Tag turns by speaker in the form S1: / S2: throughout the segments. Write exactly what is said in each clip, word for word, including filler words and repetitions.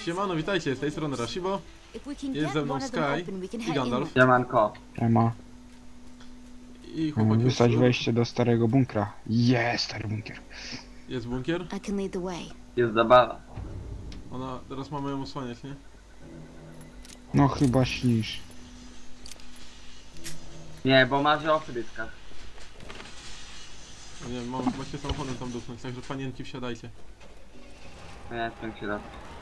S1: Siemano, witajcie, z tej strony Rashibo. Jest ze mną Sky i Gandalf.
S2: Siemanko.
S3: Ema.
S1: I chłopaki.
S3: Wysadź wejście do starego bunkra. Jest stary bunkier.
S1: Jest bunkier?
S2: Jest zabawa.
S1: Ona, teraz mamy ją osłaniać, nie?
S3: No chyba śnisz.
S2: Nie, bo marzy o frytkach.
S1: Nie wiem, mam właśnie samochodem tam dupnąć, także panienki wsiadajcie.
S2: No ja jestem się raz.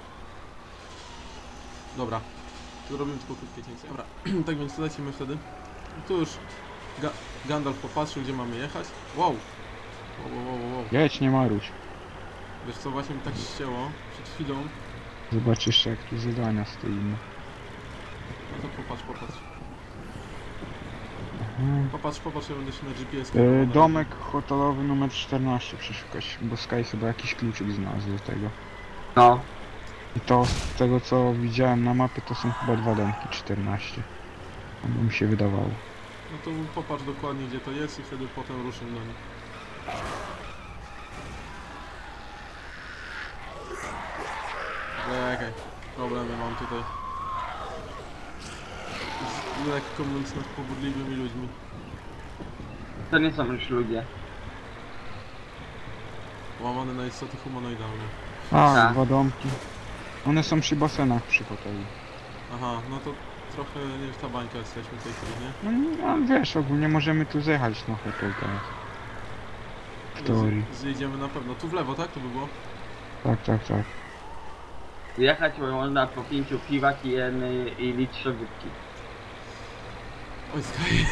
S1: Dobra, tu robimy tylko krótkie cięcie. Dobra, tak więc lecimy wtedy. Tu już Ga Gandalf popatrzył, gdzie mamy jechać. Wow! Wow, wow, wow, wow.
S3: Jedź, nie maruś.
S1: Wiesz co, właśnie mi tak ścięło przed chwilą.
S3: Zobaczysz jak tu zadania stoimy.
S1: No to popatrz, popatrz.
S3: Mhm.
S1: Popatrz, popatrz, ja będę się na G P S.
S3: E, domek hotelowy numer czternaście przeszukać, bo Sky chyba jakiś kluczyk znalazł do tego.
S2: No.
S3: I to z tego co widziałem na mapie to są chyba dwa domki czternaście. Bo mi się wydawało.
S1: No to popatrz dokładnie gdzie to jest i wtedy potem ruszymy do nich. Czekaj, problemy mam tutaj. Z lekko mówiąc nad pobudliwymi ludźmi.
S2: To nie są już ludzie.
S1: Łamane na istoty humanoidalne.
S3: A,
S2: Tak.
S3: dwa domki. One są przy basenach przy hotelu.
S1: Aha, no to trochę nie w ta bańka jesteśmy w tej chwili, nie?
S3: No, no wiesz, ogólnie możemy tu zjechać na hotel teraz. W teorii.
S1: Z, zjedziemy na pewno. Tu w lewo, tak? To by było?
S3: Tak, tak, tak.
S2: Jechać można po pięciu piwach i jednej i litrze wódki.
S1: Oj, Sky.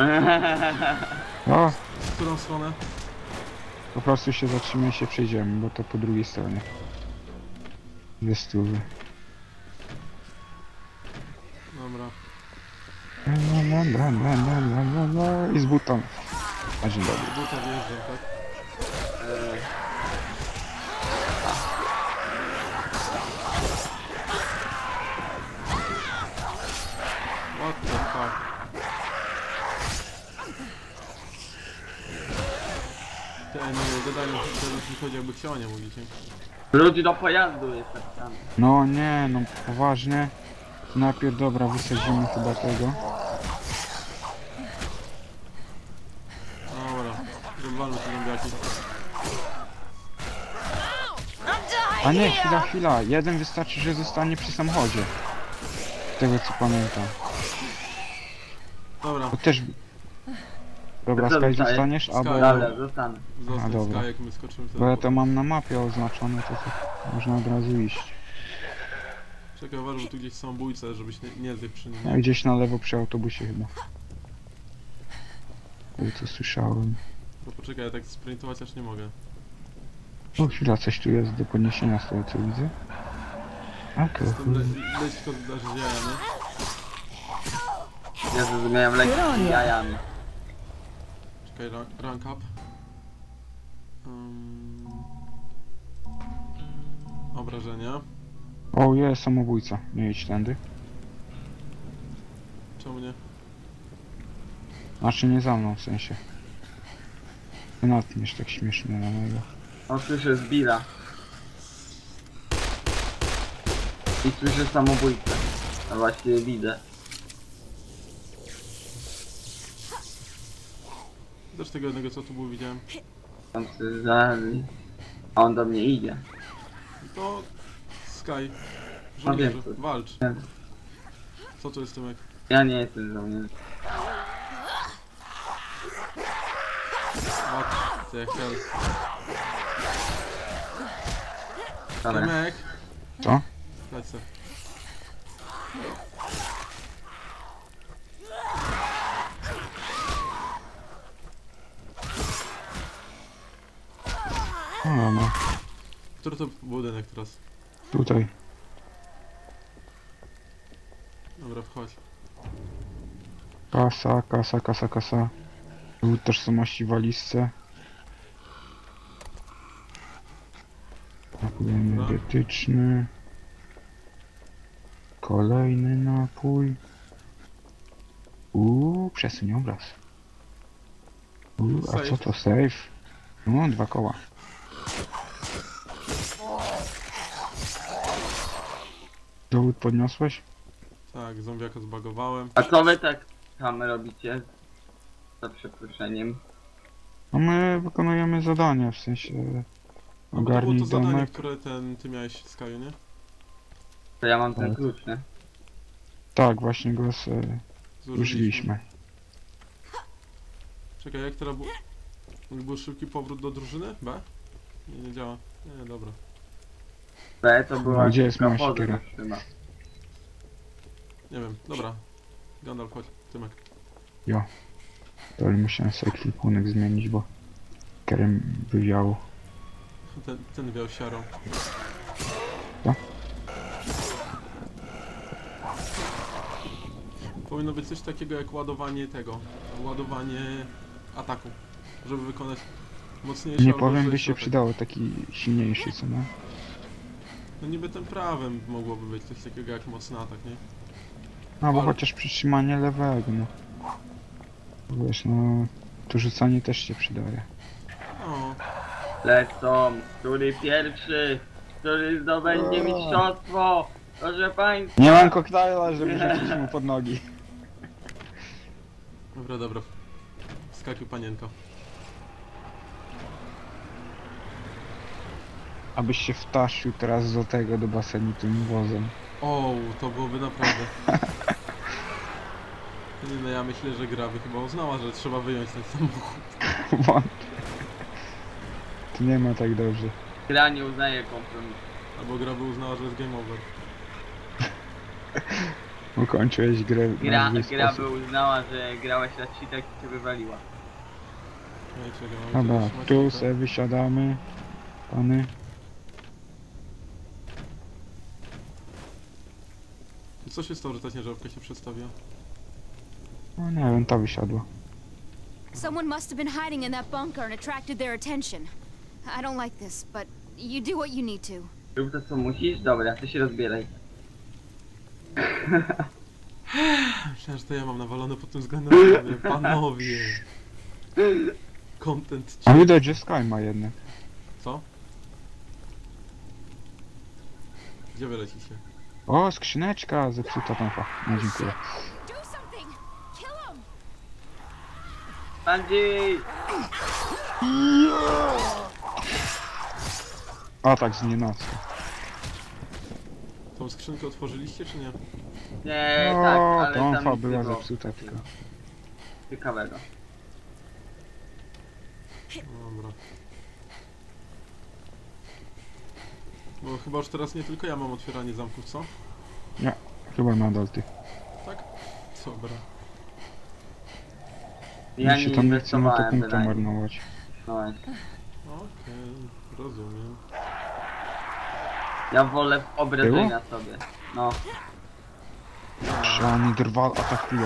S3: O,
S1: W którą stronę?
S3: po prostu się zatrzymaj się przejdziemy, bo to po drugiej stronie. Dwie stówy.
S1: Dobra.
S3: No, no, no, no, no, no, no, no. I z butą. A dzień dobry.
S1: Buta wjeżdżam, tak?
S2: Eee,
S1: What the fuck? Te nie gadają, teraz mi chodzi jakby chciał, nie mówicie.
S2: Ludzi do pojazdu jest napisane.
S3: No nie, no poważnie. Najpierw dobra, wysadzimy chyba tego.
S1: Dobra, rozwalmy te zombiaki.
S3: A nie, chwila, chwila. Jeden wystarczy, że zostanie przy samochodzie. Z tego co pamiętam.
S1: Dobra,
S3: To też... Dobra,
S2: To co
S3: Sky
S2: zostaje?
S3: zostaniesz,
S1: Sky.
S3: albo...
S2: Dobra, zostanę.
S1: zostań
S3: dobra.
S1: Sky, jak my skoczymy
S3: Bo ja
S1: wtedy.
S3: to mam na mapie oznaczone, to, to można od razu iść.
S1: Czekaj, uważaj, bo tu gdzieś są bójce, żebyś nie, nie zbiegł przy nim.
S3: No i gdzieś na lewo przy autobusie chyba. Oj, co słyszałem.
S1: Bo poczekaj, ja tak sprintować aż nie mogę.
S3: O, chwila, coś tu jest do podniesienia z tego co widzę. Okej.
S1: Z tym le leć tylko dasz z jaja, nie?
S2: Ja zrozumiałem lekki z jajami.
S1: Czekaj, ra rank up. Um... Obrażenia.
S3: O, jest samobójca. Nie idź tędy.
S1: Czemu nie?
S3: Znaczy nie za mną w sensie. Ty natniesz tak śmiesznie na mojego.
S2: O, słyszę zbira. I słyszę samobójcę. A właściwie widzę.
S1: Też tego jednego co tu był widziałem.
S2: Tam się zali. A on do mnie idzie.
S1: To... Sky.
S2: No wiem,
S1: Żołnierzu,
S2: co-
S1: walcz.
S2: wiem.
S1: Co to jest Tymek?
S2: Ja nie jestem żołnierzem.
S1: What the hell?
S2: Ale
S1: Tymek!
S3: Co?
S1: Dać se.
S3: O, no.
S1: Który to budynek teraz?
S3: Tutaj.
S1: Dobra, wchodź.
S3: Kasa, kasa, kasa, kasa. Dowód tożsamości w walizce. Napój energetyczny. Kolejny napój. Uuu, przesuń obraz. Uuu, a co to safe? No, dwa koła. Dowód podniosłeś?
S1: Tak, zombiaka zbagowałem.
S2: A co wy tak tam robicie? Za przeproszeniem.
S3: No my wykonujemy zadania, w sensie...
S1: No bo to było
S3: Ogarnij
S1: to zadanie,
S3: domek.
S1: które ten, ty miałeś z Kaju, nie?
S2: To ja mam ten
S3: Tak.
S2: klucz, nie?
S3: Tak, właśnie go z, użyliśmy.
S1: Czekaj, jak teraz był... jak był szybki powrót do drużyny? B? Nie, nie działa. Nie, dobra.
S2: B to była
S3: A gdzie jest moja
S2: szybka
S3: siekiera?
S2: podróż chyba.
S1: Nie wiem, dobra. Gandalf, chodź, Tymek.
S3: Jo. To ale musiałem sobie klipunek zmienić, bo... Kerem wywiało.
S1: Ten, ten wiał siarą.
S3: Co?
S1: Powinno być coś takiego jak ładowanie tego. Ładowanie ataku. Żeby wykonać mocniejsze
S3: Nie
S1: albo
S3: powiem, by
S1: lżejszy
S3: się
S1: atak.
S3: przydało taki silniejszy, co nie?
S1: No niby tym prawem mogłoby być coś takiego jak mocny atak, nie?
S3: No bo
S1: Ale-
S3: chociaż przytrzymanie lewego, no. Wiesz, no... To rzucanie też się przydaje.
S1: O,
S2: Lecą, który pierwszy, który zdobędzie
S3: O.
S2: mistrzostwo, proszę państwa.
S3: Nie mam koktajla, żeby rzucić mu pod nogi.
S1: dobra, dobra. Skakuj panienko.
S3: Abyś się wtasił teraz do tego, do basenu tym wozem.
S1: O, to byłoby naprawdę. Nie no, ja myślę, że gra by chyba uznała, że trzeba wyjąć ten samochód.
S3: Wątpię. To nie ma tak dobrze.
S2: Gra nie uznaje kompromisu.
S1: Albo gra by uznała, że jest game over.
S3: Ukończyłeś grę
S2: Gra,
S3: na zły
S2: gra by
S3: sposób.
S2: uznała, że grałeś na cheatach i cię wywaliła.
S1: No i czekaj, mam
S3: Dobra,
S1: tu trzymać
S3: tu
S1: rękę.
S3: sobie wysiadamy. Pany.
S1: Co się stało, że ta ciężarówka się przedstawia?
S3: No nie wiem, ta wysiadła.
S4: Someone must have been hiding in that bunker and attracted their attention. I don't like this, but you do what you need to.
S2: Rób to co musisz? Dobra, to się rozbieraj.
S1: Myślałem, że to ja mam nawalone pod tym względem. ale Panowie! Content
S3: A
S1: ci...
S3: widać, że Sky ma jednak.
S1: Co? Gdzie wy lecicie?
S3: O, skrzyneczka zepsuta tam. fa- No dziękuję.
S4: Do something! Kill him!
S2: Andrzej!
S3: Atak z nienacka.
S1: Tą skrzynkę otworzyliście, czy nie?
S2: Nie,
S3: O,
S2: tak, ale
S3: to
S2: tam
S3: onfa
S2: nic nie
S3: była
S2: było
S3: zepsuta tylko.
S2: ciekawego.
S1: Dobra. Bo chyba już teraz nie tylko ja mam otwieranie zamków, co?
S3: Chyba nadal ty.
S1: Tak? Dobra.
S2: Ja
S3: Mi się
S2: nie
S3: tam nie chce na to
S2: inwestowałem
S3: punkta
S2: bynajmniej.
S3: marnować.
S2: No właśnie.
S1: Okej, rozumiem.
S2: Ja wolę obrażenia
S3: Było?
S2: sobie. No.
S3: Szalony drwal atakuje.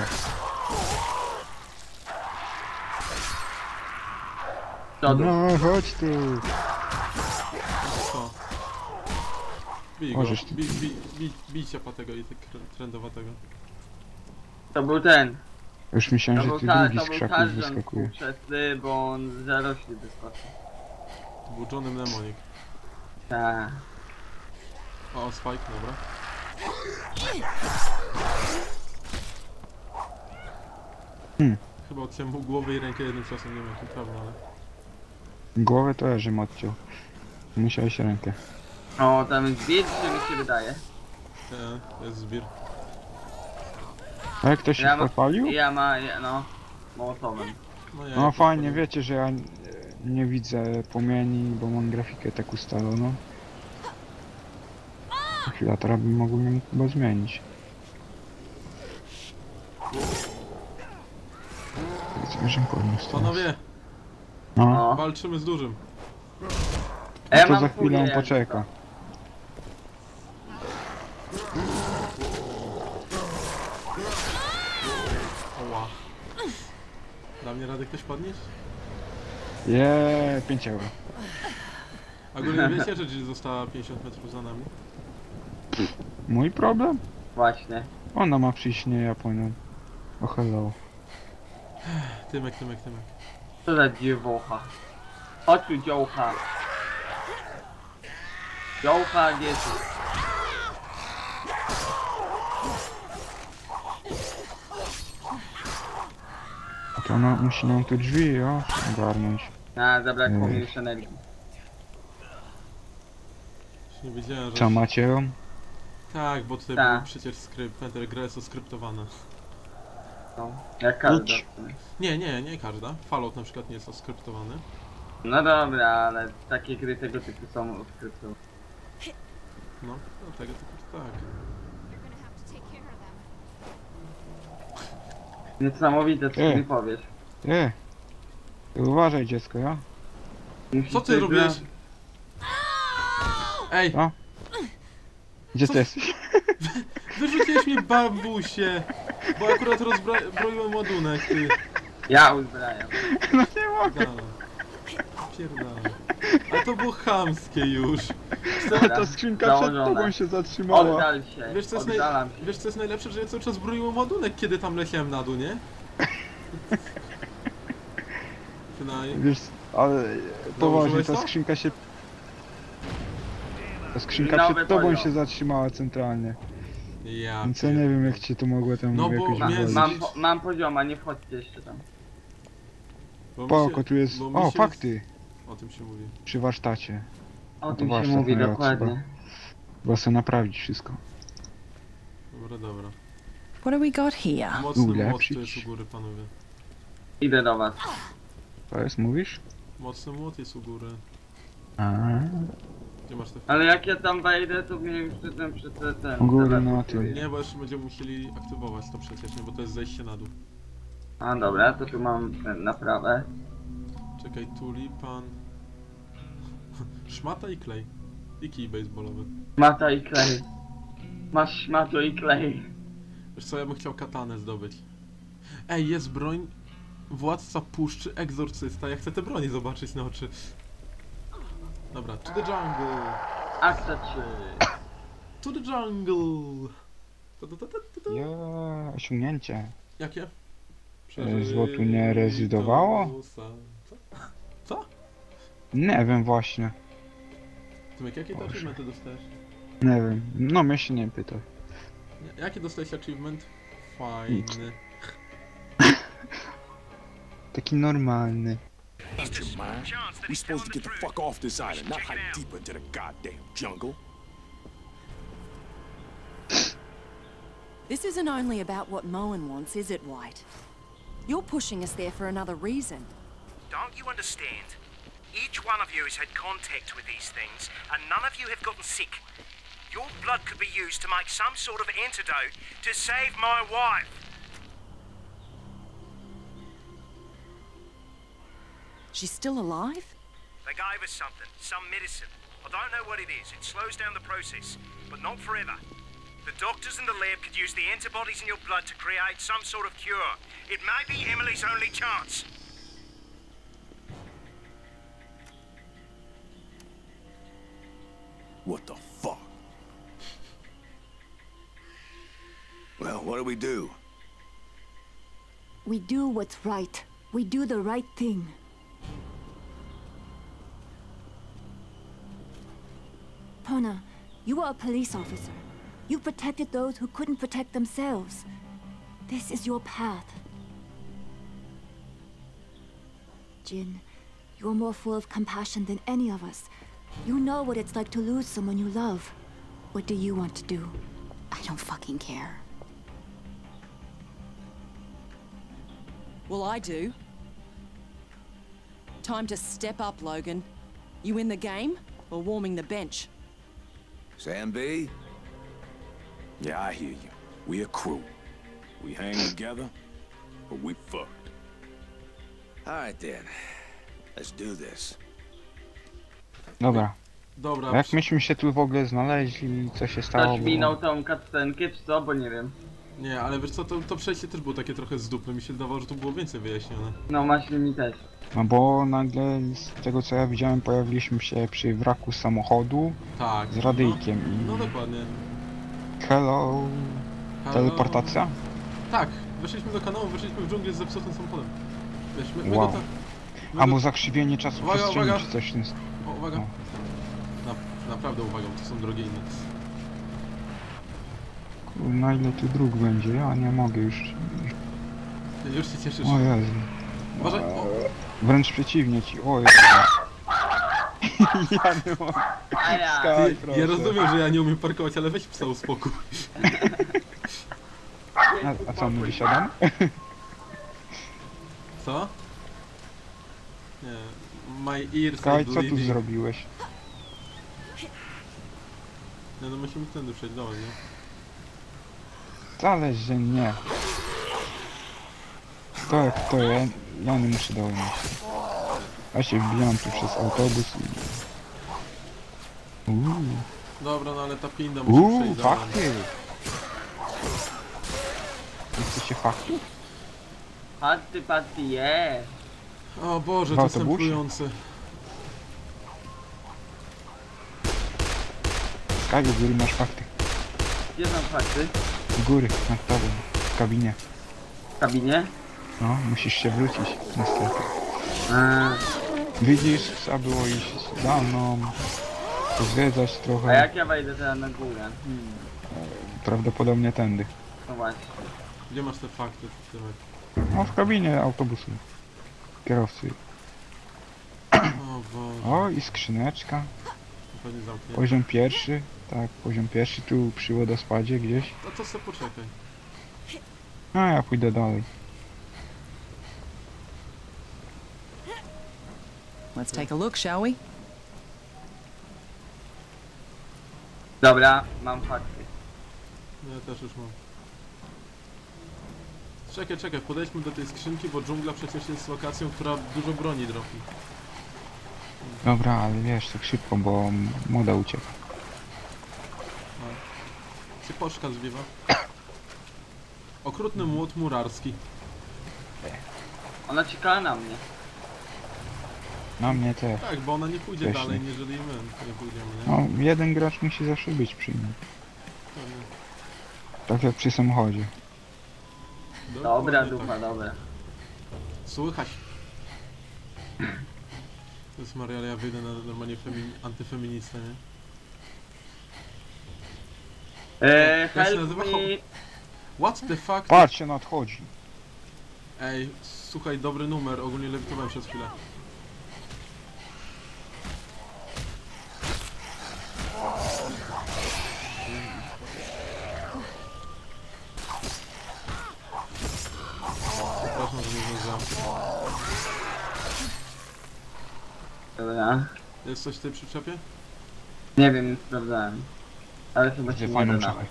S2: Przodu.
S3: No, chodź tu.
S1: Co? Bij go,
S3: Możesz ty.
S1: bij, bij, bij, bijcie po tego i tak trendowatego.
S2: To był ten.
S3: Już
S2: To
S3: myślałem, że
S2: był,
S3: ty
S2: ta,
S3: drugi
S2: to
S3: z
S2: był
S3: krzaków
S2: Tarzan
S3: wyskakuje.
S2: współczesny, bo on zarośli wyskoczył.
S1: To był Johnny Mnemonik.
S2: Tak.
S1: O, Spike, dobra.
S3: Hmm.
S1: Chyba odciąłem mu głowę i rękę jednym ciosem, nie wiem jakim prawem, ale...
S3: Głowę to ja żem odciął. Musiałeś rękę.
S2: O, tam jest biec, czy mi się wydaje.
S1: Nie, to jest zbir.
S3: A jak ktoś się
S2: Ja ma-
S3: podpalił?
S2: Ja ma, ja, no, mołotowem.
S1: No, ja
S3: No
S1: jak
S3: fajnie,
S1: podpaliłem.
S3: wiecie, że ja nie- nie widzę płomieni, bo mam grafikę tak ustaloną. Chwila, teraz bym mógł ją chyba zmienić. Powiedzmy, że podniósł teraz.
S1: Panowie,
S3: No,
S2: No.
S1: walczymy z dużym.
S2: A ja
S3: to
S2: mam
S3: za chwilę
S2: furię
S3: on
S2: jakby
S3: poczeka.
S1: Oła. Da mnie radę ktoś podnieść?
S3: Jeee, pięć euro.
S1: Ogólnie wiecie, że Jill została pięćdziesiąt metrów za nami?
S3: Mój problem?
S2: to. Właśnie.
S3: Ona ma przyjść, nie ja po nią. O hello.
S1: Tymek, Tymek, Tymek.
S2: Co za dziewucha. Chodź tu, dziołcha. Dziołcha, gdzie ty?
S3: To ona musi nam tu drzwi, o, ogarnąć.
S2: A, zabrakło
S3: Mm.
S2: mi już energii.
S1: Już nie wiedziałem, że...
S3: Co, macie ją?
S1: Tak, bo tutaj
S2: Tak.
S1: był przecież skrypt, Panther gra jest oskryptowana.
S2: No, jak każda.
S3: Idź.
S2: w sumie.
S1: Nie, nie, nie każda. Fallout na przykład nie jest oskryptowany.
S2: No dobra, ale takie gry tego typu są odkryte.
S1: No, dlatego tylko tak.
S4: You're gonna have to take care of them.
S2: Niesamowite, co
S3: E.
S2: mi powiesz.
S3: E! Uważaj dziecko, ja?
S2: Musisz
S1: Co ty
S2: coś
S1: robisz?
S2: zrobić.
S1: Ej,
S3: O! Gdzie
S1: Co?
S3: ty jesteś?
S1: wyrzuciłeś mnie babusie! Bo akurat rozbroiłem ładunek, ty.
S2: Ja uzbrajam.
S3: No nie mogę!
S1: Gala. Pierdala. Ale to było chamskie już.
S2: Dobra,
S3: Ta skrzynka przed
S2: założone.
S3: tobą się zatrzymała.
S2: Oddal się,
S1: Wiesz co, jest naj...
S2: oddalam się.
S1: Wiesz co jest najlepsze, że ja cały czas broiłem ładunek, kiedy tam leciałem na dół, nie? Przynajmniej.
S3: Wiesz, ale poważnie,
S1: Założyłeś
S3: ta
S1: to?
S3: skrzynka się... Ta skrzynka
S2: Nowe
S3: przed tobą
S2: poziom.
S3: się zatrzymała centralnie.
S1: Ja
S3: Więc ja nie wiem jak cię to mogło tam
S1: No bo
S3: jakoś
S1: między-
S3: wywalić.
S2: Mam, po, mam pozioma, nie wchodźcie jeszcze tam.
S1: Bo mi
S3: Spoko,
S1: się-
S3: tu jest...
S1: bo mi
S3: O,
S1: się-
S3: fakty!
S1: O tym się mówi.
S3: Przy warsztacie.
S2: O
S3: No
S2: tym
S3: to
S2: się
S3: warsztat
S2: mówi
S3: miał
S2: dokładnie.
S3: Trzeba sobie naprawić wszystko.
S1: Dobra, dobra.
S5: What do we got here?
S1: Mocny młot
S3: Ulepszyć.
S1: tu jest u góry, panowie.
S2: Idę do was.
S3: To jest, mówisz?
S1: Mocny młot jest u góry.
S3: A,
S1: Gdzie masz te...
S2: Ale jak ja tam wejdę, to mnie już ten przy ten... ten
S3: U góry
S2: telefon
S3: na tym.
S2: czuje.
S1: Nie, bo jeszcze będziemy musieli aktywować to przecież, nie? Bo to jest zejście na dół.
S2: A dobra, to tu mam ten naprawę.
S1: Czekaj, tulipan... Szmata i klej. I kij baseballowy.
S2: Mata i klej. Masz szmato i klej.
S1: Wiesz co, ja bym chciał katanę zdobyć. Ej, jest broń... Władca puszczy, egzorcysta. Ja chcę te broni zobaczyć na oczy. Dobra, to the jungle.
S2: Akta trzy.
S1: To the jungle. To, to, to, to, to, to.
S3: ja... osiągnięcie.
S1: Jakie?
S3: E, złotu nie rezydowało?
S1: Co? Co?
S3: Nie wiem właśnie.
S1: Tomek, jakie to
S3: Boże.
S1: achievementy dostajesz?
S3: Nie wiem. No mnie się nie pytaj.
S1: Nie, Jakie dostałeś achievement? Fajny.
S3: Taki normalny.
S6: Lost your mind? We supposed to get the fuck off this island, not hike deeper into the goddamn jungle.
S5: This isn't only about what Moen wants, is it, White? You're pushing us there for another reason.
S7: Don't you understand? Each one of you has had contact with these things, and none of you have gotten sick. Your blood could be used to make some sort of antidote to save my wife.
S5: She's still alive?
S7: They gave us something, some medicine. I don't know what it is. It slows down the process, but not forever. The doctors in the lab could use the antibodies in your blood to create some sort of cure. It may be Emily's only chance.
S6: What the fuck? Well, what do we do?
S4: We do what's right. We do the right thing. Pona, you are a police officer. You protected those who couldn't protect themselves. This is your path. Jin, you're more full of compassion than any of us. You know what it's like to lose someone you love. What do you want to do? I don't fucking care.
S5: Well, I do. Time to step up, Logan. You in the game or warming the bench?
S6: Sam B? Yeah, I hear you. We a crew. We hang together, but we fucked. All right then. Let's do this.
S3: Dobra.
S1: Dobra,
S3: A jak myśmy się tu w ogóle znaleźli, co się stało?
S2: Ktoś
S3: Bo...
S2: minął tą cutscenkę, czy co? Bo nie wiem.
S1: nie, ale wiesz co, to, to przejście też było takie trochę z dupy. Mi się wydawało, że tu było więcej wyjaśnione.
S2: No właśnie mi też.
S3: No bo nagle z tego co ja widziałem pojawiliśmy się przy wraku samochodu
S1: Tak.
S3: z radyjkiem
S1: No, no
S3: i...
S1: dokładnie.
S3: Hello...
S1: Halo?
S3: Teleportacja?
S1: Tak, weszliśmy do kanału, weszliśmy w dżunglę z zepsutym samochodem. Wiesz, my, my
S3: Wow.
S1: go tak... my
S3: Albo
S1: go-
S3: zakrzywienie czasu
S1: Uwaga,
S3: przestrzeni
S1: uwaga.
S3: czy coś w tym...
S1: O, uwaga.
S3: No.
S1: Na, naprawdę uwaga, bo to są drogie inne.
S3: Kurna ile tu dróg będzie, ja nie mogę już...
S1: Już się cieszysz.
S3: O Jezu.
S1: Uważaj, o,
S3: Wręcz przeciwnie ci. O Jezu. Ja nie mogę.
S2: A ja.
S3: Skaj,
S1: ty,
S3: proszę.
S1: ja rozumiem, że ja nie umiem parkować, ale weź psa uspokój.
S3: A, a co, my wysiadamy?
S1: Co? Nie. My ears
S3: Skaj,
S1: are
S3: co tu
S1: bleeding.
S3: zrobiłeś?
S1: Nie, no musimy tędy przejść, dawaj, nie?
S3: Wcale, że nie. To jak to ja, ja nie muszę dołączyć. Ja się wbijam tu przez autobus i... Uuu,
S1: Dobra, no ale ta pinda musi
S3: uuu,
S1: przejść za nami.
S3: fakty! Jesteście faktu?
S2: Paty, paty, je.
S1: O Boże,
S3: W
S1: to
S3: autobusie?
S1: stemplujące.
S3: Skaj, u góry masz fakty.
S2: Gdzie są fakty?
S3: U góry, nad tobą, w kabinie.
S2: W kabinie?
S3: No, musisz się wrócić, niestety.
S2: A,
S3: Widzisz, trzeba było iść za mną, zwiedzać
S2: a
S3: trochę,
S2: jak ja wejdę teraz na górę? Hmm,
S3: prawdopodobnie tędy.
S2: no właśnie.
S1: Gdzie masz te fakty? Tymek?
S3: No, w kabinie autobusu. Kierowcy.
S1: O Boże,
S3: O, i skrzyneczka.
S1: pewnie zamknie.
S3: Poziom pierwszy. Tak, poziom pierwszy, tu przy wodospadzie gdzieś.
S1: No to sobie poczekaj.
S3: A ja pójdę dalej.
S5: Let's take a look, shall we?
S2: Dobra, mam fakty.
S1: No ja też już mam. Czekaj, czekaj, podejdźmy do tej skrzynki, bo dżungla przecież jest lokacją, która dużo broni dropi.
S3: Dobra, ale wiesz, tak szybko, bo młoda ucieka.
S1: Cyposzka zwiewa. Okrutny młot murarski.
S2: Ona czekała na mnie.
S3: Na mnie też.
S1: Tak, bo ona nie pójdzie
S3: Też
S1: dalej,
S3: nie.
S1: jeżeli my nie pójdziemy, nie?
S3: No, jeden gracz musi zawsze być przy nim.
S1: Pewnie.
S3: Tak jak przy samochodzie.
S2: Dobra,
S1: Dokładnie
S2: dupa,
S1: tak.
S2: dobra.
S1: Słychać. To jest Maria, ale ja wyjdę na normalnie femi- antyfeministę, nie?
S2: Eee,
S1: Jak się
S2: help
S1: nazywa?
S2: me.
S1: What the fuck?
S3: Patrz, się nadchodzi.
S1: Ej, słuchaj, dobry numer, ogólnie lewitowałem przez chwilę. Przepraszam, że nie zdążyłem.
S2: Dobra.
S1: Jest coś w tej przyczepie?
S2: Nie wiem, nie sprawdzałem. Ale chyba się
S3: Gdzie
S2: nie
S3: fajną
S2: da
S3: szachę.
S2: nawet.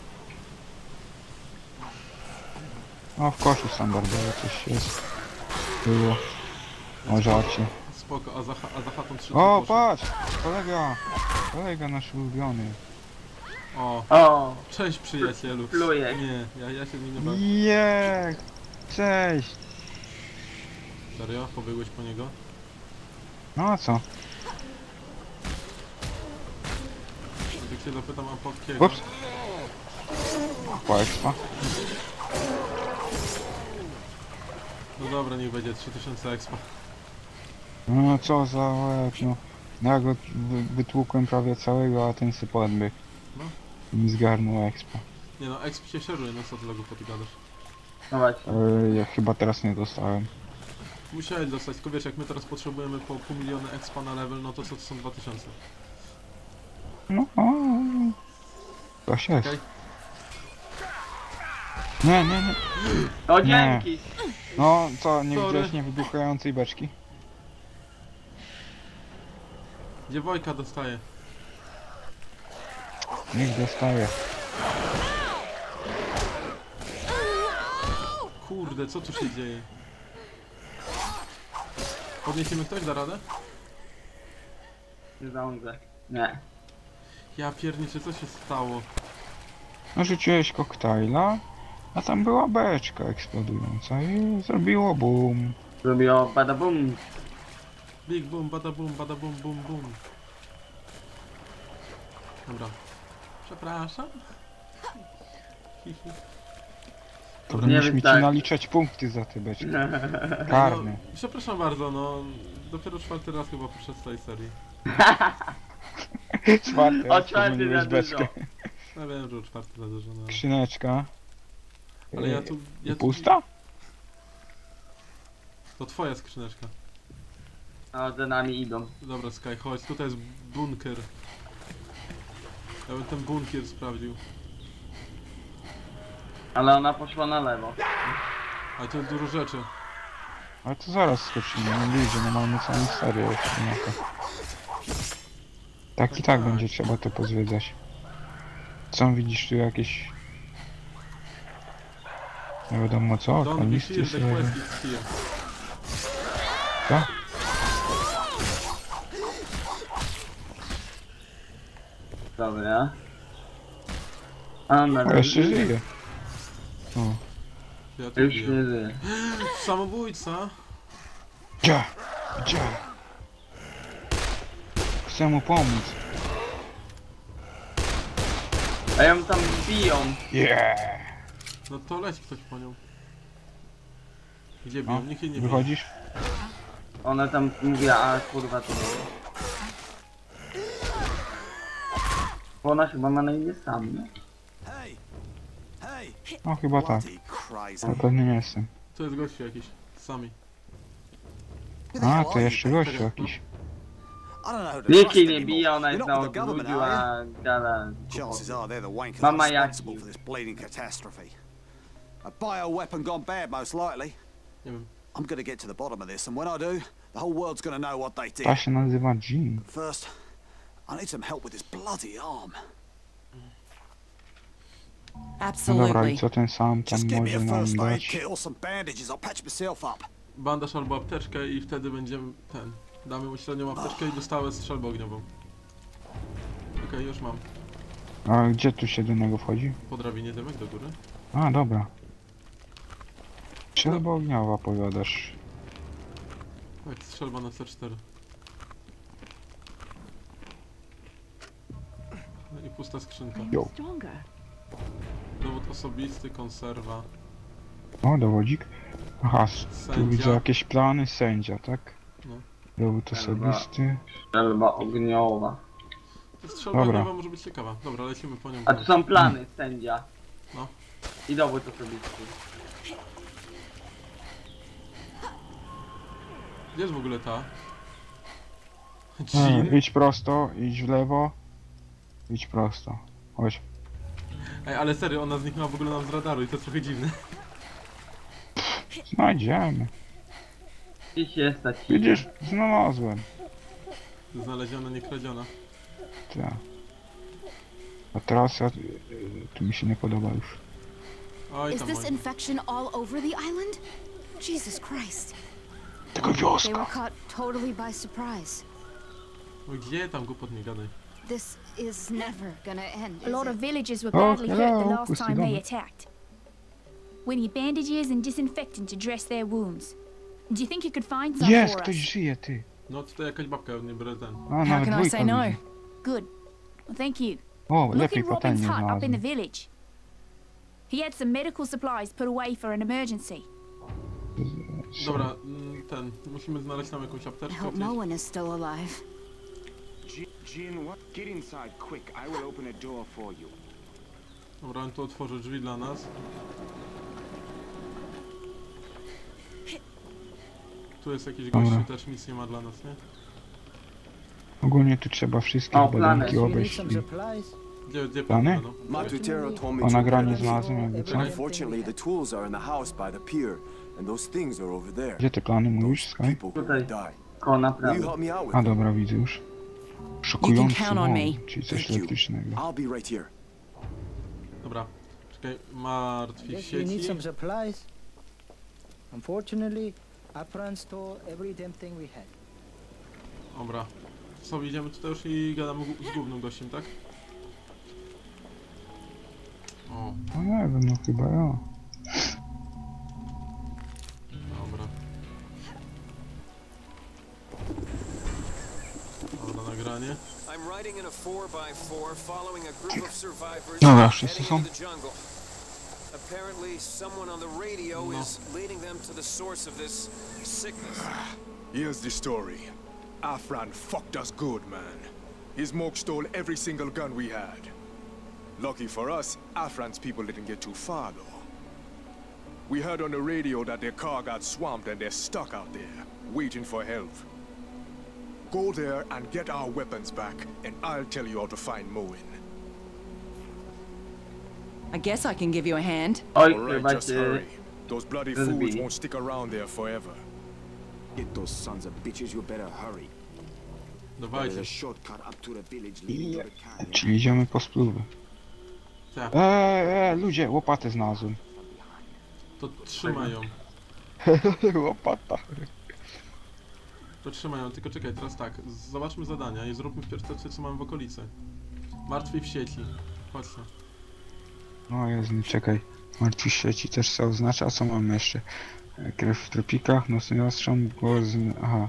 S3: No, w koszu standardowo coś jest. Było. O, żarcie.
S1: Spoko, a za, cha- a za chatą trzy
S3: O,
S1: poszły.
S3: patrz! Kolega! Kolega nasz ulubiony.
S1: O,
S2: O,
S1: cześć przyjacielu.
S2: Plujek.
S1: Nie, ja, ja się z nim nie bawię.
S3: Jeee! Cześć!
S1: Serio? Pobyłeś po niego?
S3: No a co?
S1: Jak się zapytam, a pod kiego?
S3: Ups! Po expa.
S1: No dobra, niech będzie trzy tysiące expa.
S3: No co za łeb, no. Ja go wy- wytłukłem prawie całego, a ten sobie podbiegł.
S1: No.
S3: I mi zgarnął expa.
S1: Nie no, exp się szeruje, no co ty logo gadasz?
S2: no właśnie.
S3: Yy, ja chyba teraz nie dostałem.
S1: Musiałeś dostać, tylko wiesz, jak my teraz potrzebujemy po pół miliona expa na level, no to co to są dwa tysiące?
S3: No, o, to się jest.
S1: Okej?
S3: Nie, nie, nie.
S2: No
S3: Nie.
S2: dzięki.
S3: No co, nie
S1: Sorry.
S3: widziałeś niewybuchającej beczki?
S1: Gdzie Wojka dostaje?
S3: Niech dostaje.
S1: Kurde, co tu się dzieje? Podniesiemy ktoś, da radę?
S2: Nie zdążę. Nie.
S1: Ja pierniczę, co się stało?
S3: No rzuciłeś koktajla, a tam była beczka eksplodująca i zrobiło boom.
S2: Zrobiło badabum.
S1: Big boom, bada boom, bada boom, boom, boom. Dobra. Przepraszam. Hihi.
S3: To
S2: Nie
S3: będziesz
S2: wiem,
S3: mi ci
S2: tak.
S3: naliczać punkty za te beczki. Karne.
S1: No, przepraszam bardzo, no. Dopiero czwarty raz chyba przez tej serii.
S3: Czwarty
S2: O
S3: raz
S2: czwarty
S3: pomyliłeś
S2: za dużo.
S3: beczkę.
S1: No wiem, że czwarty za dużo, no.
S3: Skrzyneczka.
S1: Ale ja tu... Ja tu
S3: Pusta?
S1: To twoja skrzyneczka.
S2: A za nami idą.
S1: Dobra, Sky, chodź, tutaj jest bunkier. Ja bym ten bunkier sprawdził.
S2: Ale ona poszła na lewo.
S1: Ale to jest dużo rzeczy.
S3: Ale to zaraz skoczymy, nie ludzie, no mamy całą serię jeszcze na to. Tak i tak będzie trzeba to pozwiedzać. Co widzisz tu jakieś... Nie wiadomo co,
S1: Don't be
S3: kalisty
S1: feared, the
S3: sobie...
S1: quest is here.
S3: Co?
S2: Dobra. A na
S3: O, jeszcze żyje. O.
S1: Ja tu
S2: Już
S1: biję.
S2: nie żyje.
S1: Samobójca!
S3: Gdzie? Gdzie? Chcę mu pomóc.
S2: A ją tam biją.
S3: Yeah!
S1: No to leć ktoś po nią. Gdzie biją?
S3: No,
S1: Nikt jej nie bije.
S3: wychodzisz?
S2: Ona tam mówiła, a kurwa to było. Bo ona chyba ma na imię sam, nie?
S6: Hey! Hey!
S3: No chyba tak,
S6: Bloody crazy.
S3: ale pewnie nie jestem.
S1: To jest gościu jakiś. Sami.
S3: A, to jeszcze gościu jakiś.
S6: I don't know who to
S2: Nikt
S6: trust
S2: jej nie
S6: anymore.
S2: bije, ona
S6: You're
S2: jest
S6: not
S2: na
S6: with the government,
S2: odwrócił,
S6: are you?
S2: a gada...
S6: Chances are they're the wankers
S2: Mama
S6: responsible
S2: Yaki.
S6: for this bleeding catastrophe. A bioweapon gone bad, most likely.
S1: Nie wiem.
S6: I'm gonna get to the bottom of this, and when I do, the whole world's gonna know what they did.
S3: Ta się nazywa Jean.
S6: First, I need some help with this bloody arm.
S3: No dobra, i
S5: Absolutely.
S3: co ten sam tam
S6: Just give me
S3: może
S6: a
S3: nam
S6: first aid
S3: dać?
S6: kit or some bandages. I'll patch myself up.
S1: Bandaż albo apteczkę i wtedy będziemy ten. Damy mu średnią apteczkę i dostałe strzelbę ogniową. Okej, już mam.
S3: A gdzie tu się do niego wchodzi?
S1: Po drabinie dymek do góry.
S3: A, dobra. Strzelba ogniowa powiadasz.
S1: Tak, strzelba na C cztery. No i pusta skrzynka.
S3: Jo.
S1: Dowód osobisty, konserwa.
S3: O, dowodzik. Aha, s- tu
S1: Sędzia.
S3: widzę jakieś plany, sędzia, tak?
S1: No.
S3: Dowód osobisty.
S2: Strzelba ogniowa.
S1: To strzelba
S3: Dobra.
S1: ogniową może być ciekawa. Dobra, lecimy po nią.
S2: A tu są plany, sędzia.
S1: No.
S2: I dowód osobisty.
S1: Gdzie jest w ogóle ta?
S3: E,
S1: Jean?
S3: idź prosto, idź w lewo. Idź prosto. Chodź.
S1: Ej, ale serio, ona zniknęła w ogóle nam z radaru i to trochę dziwne.
S3: Znajdziemy.
S2: I się stać.
S3: Widzisz? Znalazłem.
S1: Znaleziona, nie kradziona.
S3: Tak. A teraz ja... Tu mi się nie podoba już.
S1: Oj,
S4: Is
S1: tam
S4: this
S1: moi.
S4: infection all over the island? Jesus Christ.
S3: Tylko
S4: They were
S3: wioska.
S4: caught totally by surprise.
S1: Oj, gdzie tam głupot nie gadaj.
S4: This is never gonna end.
S8: A
S4: is
S8: lot
S4: it?
S8: of villagers were
S3: Oh,
S8: badly hurt the
S3: hello,
S8: last time they
S3: Kusidama.
S8: attacked. We need bandages and disinfectant to dress their wounds. Do you think you could find some
S3: Jest,
S8: for
S3: ktoś
S8: us?
S3: żyje, ty.
S1: No tutaj jakaś babka, nie biorę ten.
S3: A,
S5: How
S3: nawet
S5: can I
S3: dwójka
S5: say no?
S3: widzę.
S8: Good. Well, thank you.
S3: O,
S8: Look
S3: lepiej
S8: in
S3: patelnię
S8: Robin's hut up in the
S3: znalazłem.
S8: village. He had some medical supplies put away for an emergency.
S1: Dobra, mm, ten. Musimy znaleźć tam jakąś
S4: I
S1: apteczkę.
S4: hope
S1: gdzieś.
S4: no one is still alive.
S9: Jean, what? Get inside, quick. I will open a door for you.
S1: Dobra, on tu otworzy drzwi dla nas. Tu jest jakiś
S3: Dobra.
S1: gościu, też nic nie ma dla nas, nie?
S3: Ogólnie tu trzeba wszystkie
S2: O, plany.
S3: budynki obejść. i-
S1: Gdzie, gdzie
S3: Plany?
S1: pan no?
S10: Matutero told me
S3: O
S10: to
S3: nagranie
S10: get it.
S3: znalazłem, jakby co?
S10: Unfortunately, the tools are in the house by the pier, and those things are over there.
S3: Gdzie te plany mówisz, Sky?
S10: People
S2: Tutaj.
S10: die.
S2: Koło na
S10: Will you
S2: prawo.
S10: help me out with
S3: A
S10: them?
S3: dobra, widzę już. Szokujący
S5: count on
S3: łom,
S5: me.
S3: czyli coś
S10: Thank you.
S3: elektrycznego.
S10: I'll be right here.
S1: Dobra, czekaj, martwi w
S11: Yes, we need
S1: sieci.
S11: some supplies. Unfortunately, Afran stole every damn thing we had.
S1: Dobra. Co, idziemy tutaj już i gadamy gó- z głównym gościem, tak? O,
S3: No nie wiem, no chyba ja.
S1: dobra. Dobra, nagranie.
S12: I'm riding in a four by four following a group of survivors
S3: Dobra, wszyscy
S12: heading
S3: są?
S12: into the jungle. Apparently someone on the radio
S1: No.
S12: is leading them to the source of this sickness.
S9: Here's the story. Afran fucked us good, man. His moke stole every single gun we had. Lucky for us, Afran's people didn't get too far, though. We heard on the radio that their car got swamped and they're stuck out there, waiting for help. Go there and get our weapons back, and I'll tell you how to find Moen.
S5: I guess I can give you a hand.
S2: Oj,
S9: All right,
S2: chyba
S9: just
S2: cię
S9: hurry. Those bloody fools
S2: rozbili.
S9: won't stick around there forever.
S10: Get those sons of bitches, you better hurry. There's
S1: Dawajcie.
S10: a shortcut up to the village leading to the canyon.
S3: Czyli idziemy po spluwy.
S1: Tak,
S3: Eee, eee, ludzie, łopatę znalazłem.
S1: to trzymają.
S3: Łopata.
S1: To trzymają, tylko czekaj, teraz tak. Zobaczmy zadania i zróbmy wpierw to, co mamy w okolicy. Martwi w sieci. Chodźcie.
S3: O Jezu, czekaj. Martwi sieci też się oznacza, a co mamy jeszcze? Krew w tropikach, nocny ostrząg, głos... aha.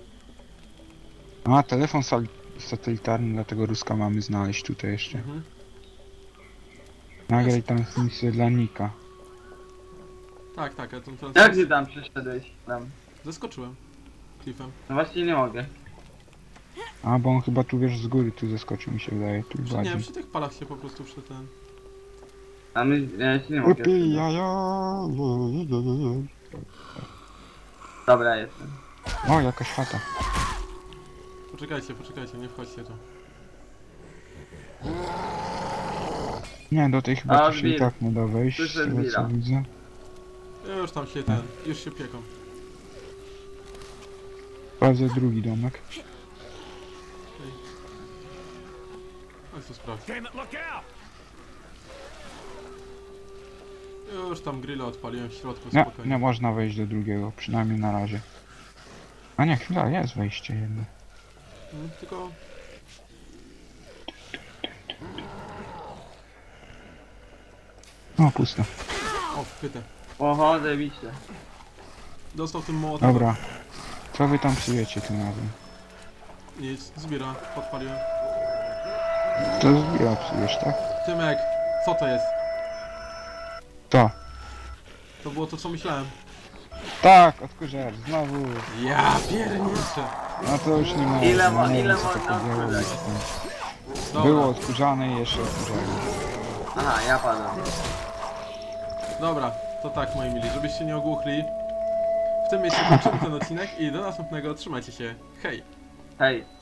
S3: A, telefon sal- satelitarny, dlatego Ruska mamy znaleźć tutaj jeszcze.
S1: Mhm.
S3: Nagraj tam misję dla Nika.
S1: Tak, tak, ja tam teraz...
S2: Jak ty tam przeszedłeś? Tam.
S1: Zeskoczyłem. Cliffem.
S2: No właśnie nie mogę.
S3: A, bo on chyba tu, wiesz, z góry tu zeskoczył, mi się wydaje, tu
S1: Przy,
S3: bardziej.
S1: nie, przy tych palach się po prostu przy ten...
S2: A my, ja się nie mogę.
S3: Upi, ja, ja,
S2: Dobra, jestem.
S3: O, jakaś chata.
S1: Poczekajcie, poczekajcie, nie wchodźcie tu.
S3: Nie, do tej chyba
S2: A,
S3: tu się
S2: Bill.
S3: i tak nie da wejść, z
S2: Przyszedł
S3: tego co
S2: Billa.
S3: widzę.
S1: Już tam się ten, już się pieką.
S3: Sprawdzę drugi domek.
S1: Chodź tu sprawdź. Już tam grilla odpaliłem w środku,
S3: Nie,
S1: spokojnie.
S3: nie można wejść do drugiego, przynajmniej na razie. A nie, chwila, jest wejście jedno.
S1: Mm, Tylko...
S3: O, pusto.
S1: O, wpytę.
S2: Oho, zajebiście.
S1: Dostał tym młotem.
S3: Dobra. Co wy tam psujecie tym razem?
S1: Nic, zbiera, podpaliłem.
S3: To zbiera psujesz, tak?
S1: Tymek, co to jest?
S3: To.
S1: To było to, co myślałem.
S3: Tak, odkurzacz, znowu.
S1: Ja pierniczę.
S3: No to już nie ma.
S2: Ile mo-
S3: nie
S2: ile
S3: wiem, co
S2: można
S3: to było.
S2: odkurzać?
S1: Dobra.
S3: Było odkurzane i jeszcze odkurzane.
S2: Aha, ja padam.
S1: Dobra, to tak moi mili, żebyście nie ogłuchli. W tym miejscu kończymy ten odcinek i do następnego, trzymajcie się, hej!
S2: Hej.